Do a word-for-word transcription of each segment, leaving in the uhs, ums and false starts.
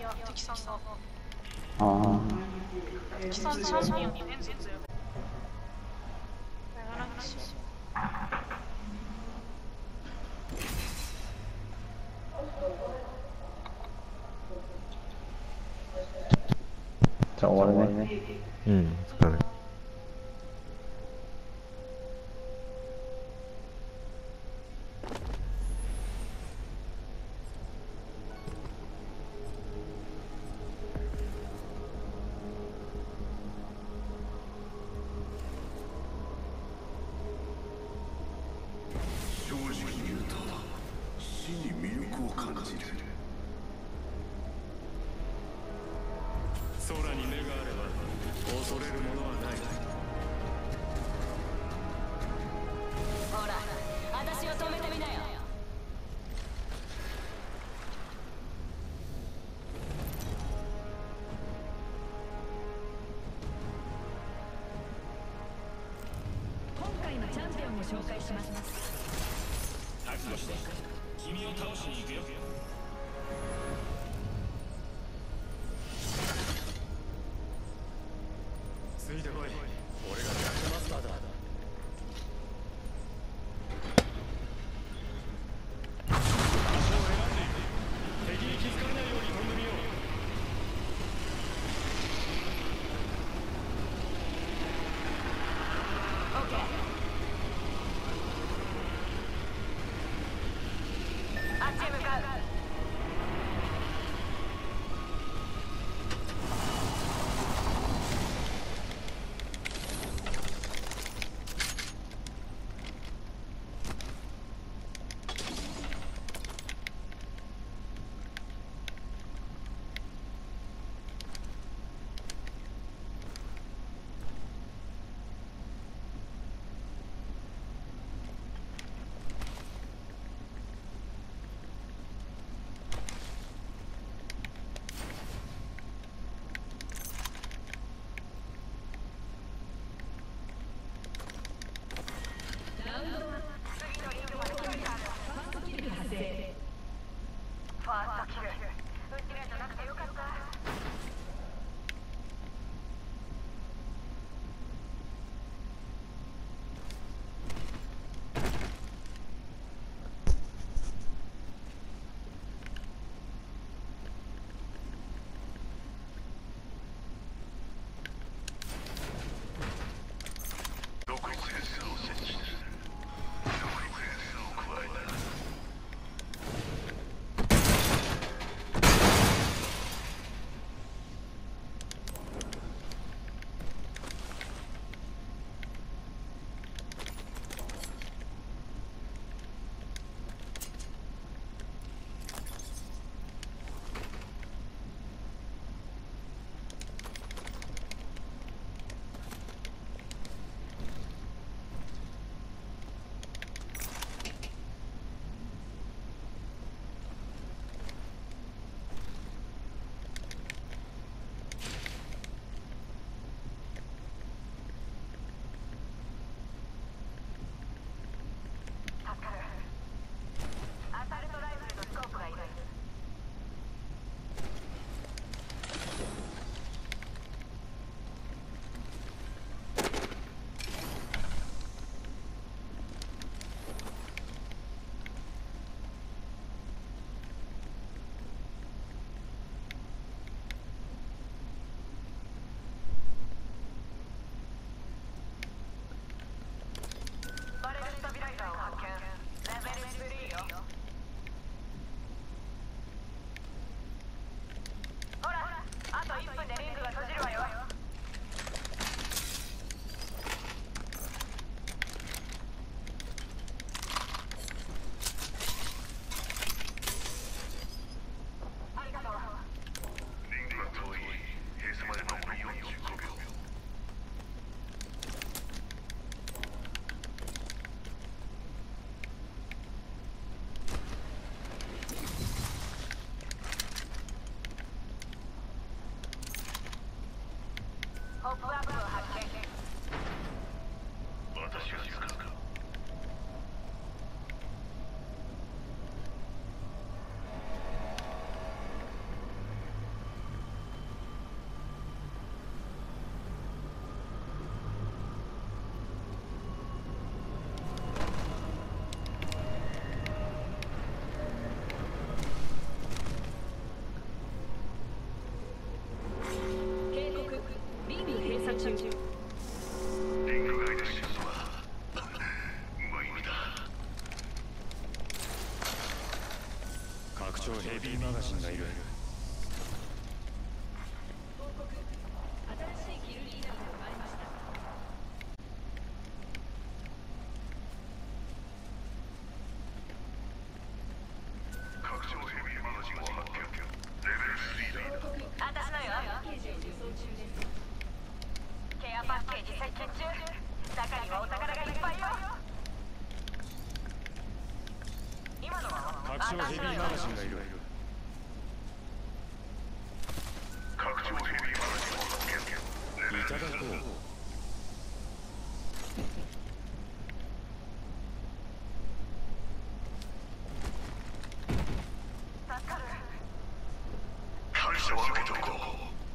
や、敵さんが。 ああ。 敵さんチャンピオンに全然強い。やらんしよう。 じゃあ終わるね。 うん、疲れ。 正直に言うと死に魅力を感じる。空に目があれば恐れるものはない。 ほら、私を止めてみなよ。今回のチャンピオンを紹介します。 そして君を倒しに行くよ。ついてこい。俺がジャックマスターだ。場所を選んでいく。敵に気づかれないように飛んでみよう。 オッケー。あっちへ向かう。 ガジンがいる。 報告。新しいキルリーダーが生まれました。 拡張ヘビーマガジンを発見。レベルスリーだ。 私のよ。 パッケージを輸送中です。 ケアパッケージ接近中。中にはお宝がいっぱいよ。今のは拡張ヘビーマガジンがいる。 拡張ヘビーマガジンを発見。レベルいただこう。 助かる。 感謝は受け取ろう。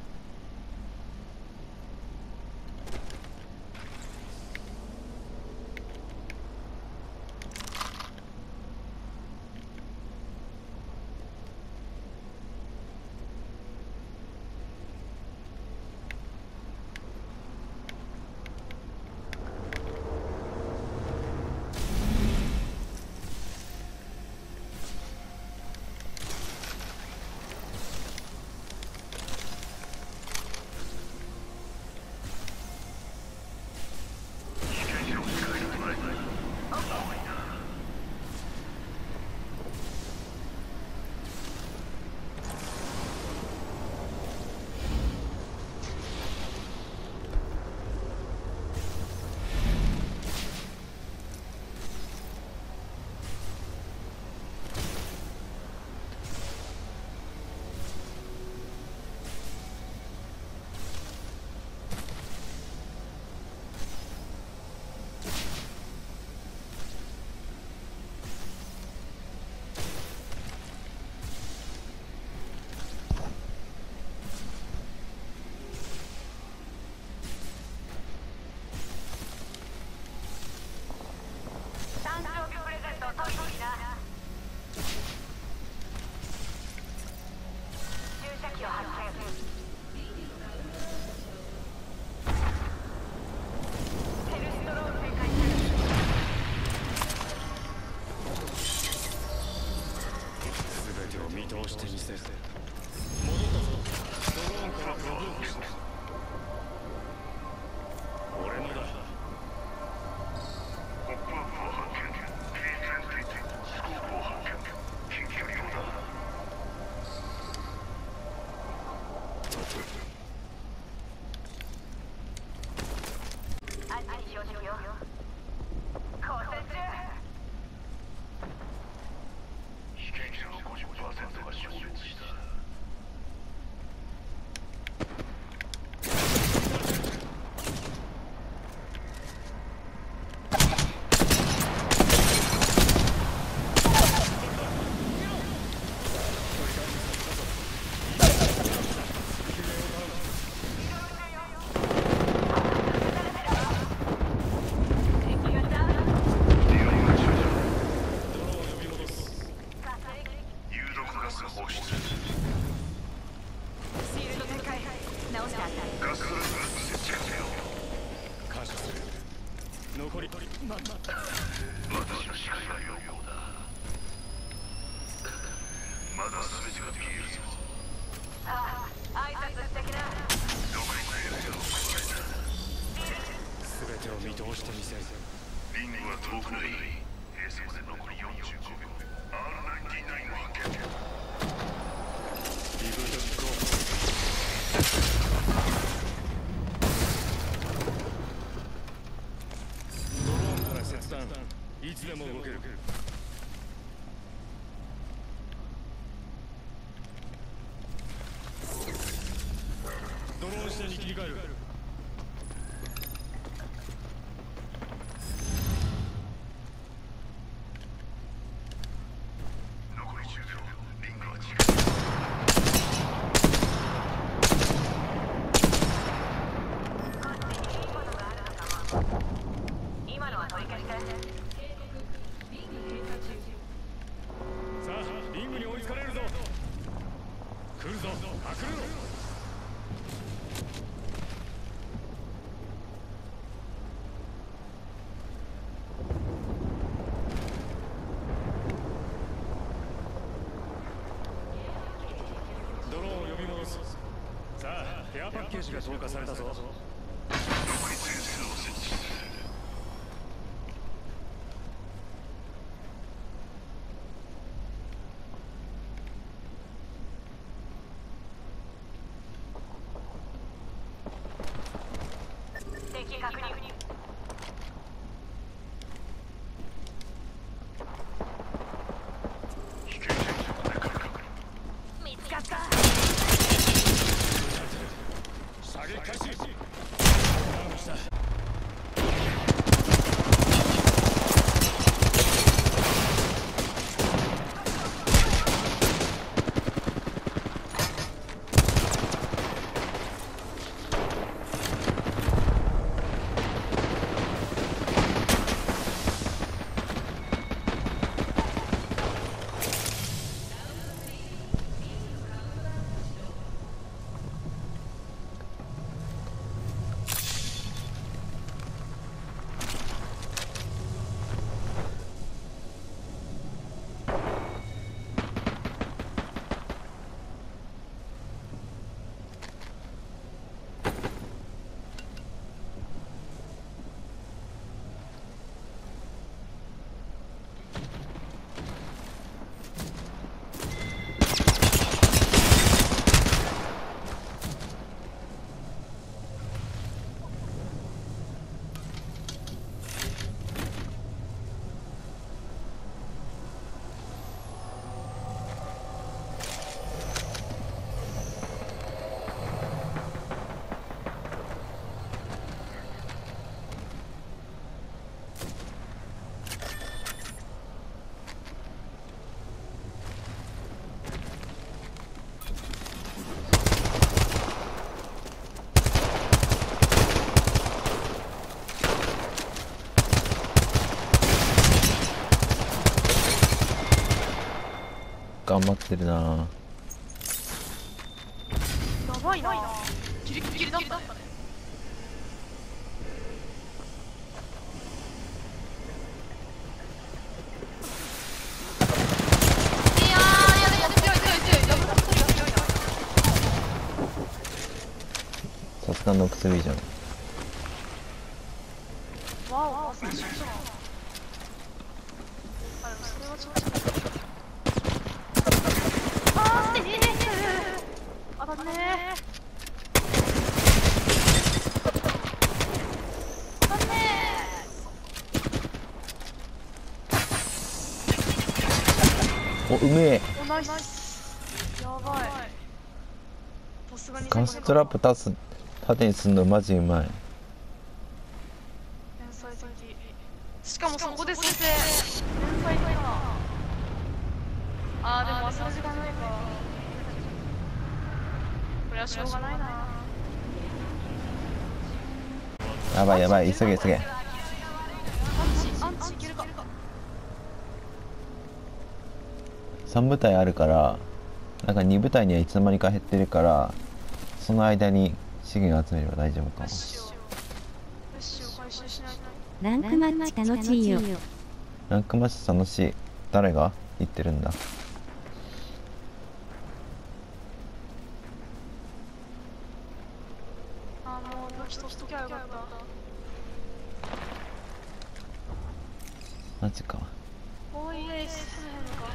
誕生日プレゼントを取りにな。注射器を発見。ヘルストロール展開中。 全てを見通してみせる。戻ったぞ。ドローンからプロブークした。俺のだ。 ポップアップを発見。ピーテンティティスコープを発見。近距離用だ。 あっちに標準よ。交戦中。 被験者の ごじゅっパーセント が消滅した。有毒ガス放出。 シールド展開。直してあった。 ガスライン設置せよ。 感謝する。残りなんだ。 私の視界が良好だ。まだ全てが見えるぞ。 ああ、挨拶してきな。 残りのエリアを加えた。 全てを見通してみせる。 リングは遠くない。閉鎖まで残りよんじゅうごびょう。アールナインティナイン を発見。 リブート実行。ドローンから切断。いつでも動ける。ドローン視点に切り替える。 残りじゅうびょう。リングは近い。 こっちにいいものがあるのかも。今のは取り消して。 警告。リング閉鎖中。 さあ、リングに追いつかれるぞ。来るぞ。隠れろ。 警アパッケージが投下されたぞ。 残り全数を設置する。 敵確認。 危険人物で確認。 見つかった。 射撃開始。ダウンした。 頑張ってるな。 やばいな。ギリギリだったね。いやー、やべやべ、強い強い強い。ダブルダブル強い強いな。 さすがの薬じゃん。 わお、わお、最初じゃん。あ、でもそれはちょっと。あー、ねー。あだねー。あだねお、うめえ。 ー。お、ナイス。やばい。さすがにガストラップ立つ縦にすんのマジうまい。 天才的。しかもそこで先生。天才的な。あー、でも遊ぶ時間ないか。これはしょうがないな。 やばいやばい、急げ急げ。 アンチ、アンチいけるか。 さん部隊あるから、なんかに部隊にはいつの間にか減ってるから、その間に資源集めれば大丈夫かも。 よしよう。よしよう、回収しないと。 ランクマッチ楽しいよ。 ランクマッチ楽しい。誰が言ってるんだ。 あー、もう武器としときゃよかった。 マジか。 おいえい、進めへんのか。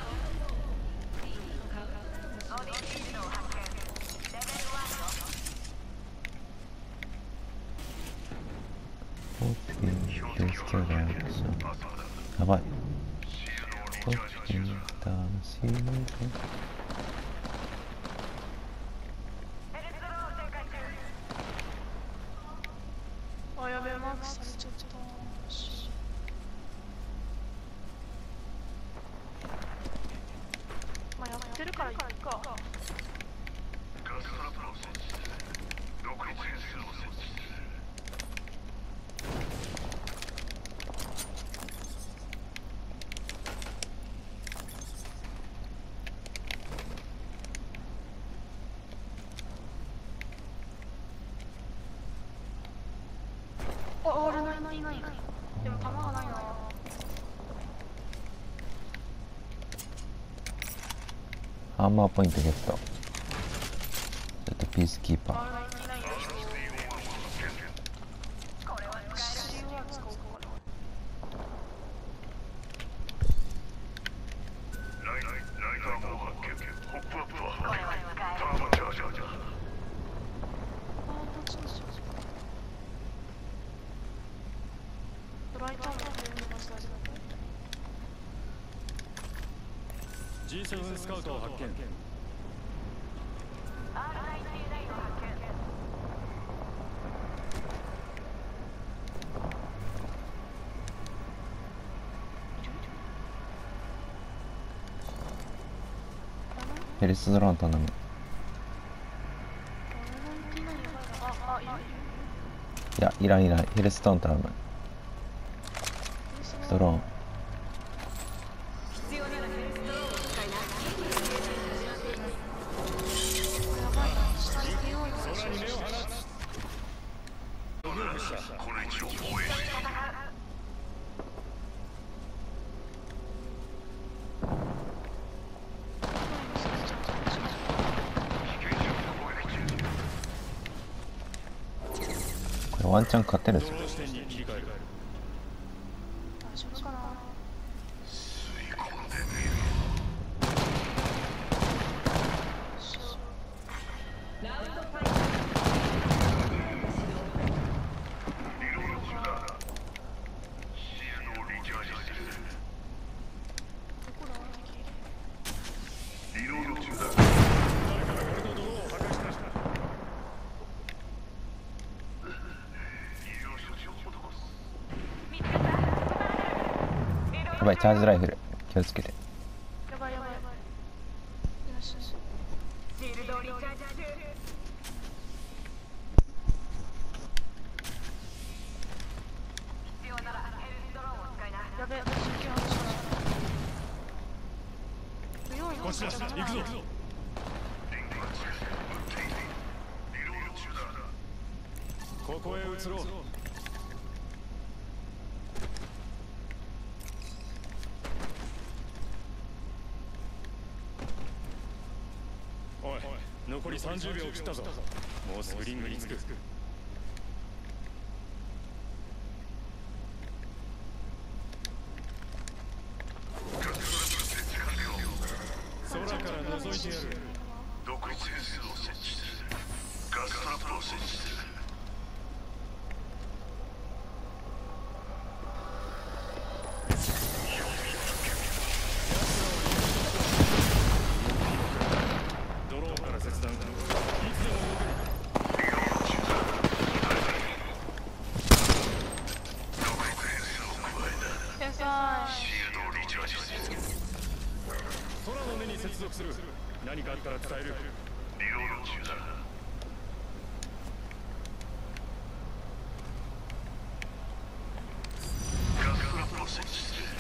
オープンフェイスキャラアクション。やばい。オープンダウンシールド。 あ、やべえ、マークされちゃった。まあ、やってるからいいか。 ガストラップを設置する。残り全数を設置する。 あ、あれないないない。でも弾がないな。 ハンマーポイントゲット。ちょっとピースキーパー。 あれないないない。 セブンスカウトを発見。 アールナインティナイン を発見。 ヘルスドローン頼む。 あ、あ、いるいや、いらんいらん。ヘルストーン頼む。ドローン。 必要ならヘルスドローンを使いな。 やばいな。下にピンを用意し空に目を放つ。 これ以上防衛している。 これワンチャン勝てるぞ。 ドローン視点に切り替える。 大丈夫かな。 吸い込んでみる。 ラウンドファイト。 リロード中だ。シールドをリチャージする。 どこだ敵。 リロード中だ。 誰かが俺のドローンを破壊しました。 医療処置を施す。 やばい、チャージライフル。気をつけて。 やばいやばいやばい。よしよし。 シールドをリチャージ中。必要ならヘルスドローンを使いな。 やべえ、私受験したな。不用意こっちだ、行くぞ。 リンクは近くに撃っている。リロード中だ。 ここへ移ろう。おい、残りさんじゅうびょうを切ったぞ。もうすぐリングに着く。空から覗いてやる。 独立変数を設置する。ガストラップを設置する。 ドローンから切断。いつでも動ける。 リロード中だ。独立変数を加え天才。 た。シールドをリチャージする。 空の根に接続する。何かあったら伝える。 リロード中だ。ガストラップを設置する。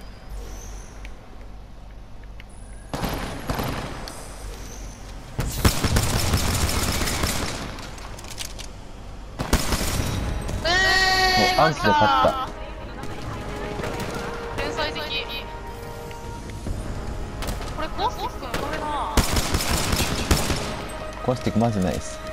えおアンスで勝った。 天才的。これコースティックの壁だな。 コースティックマジないです。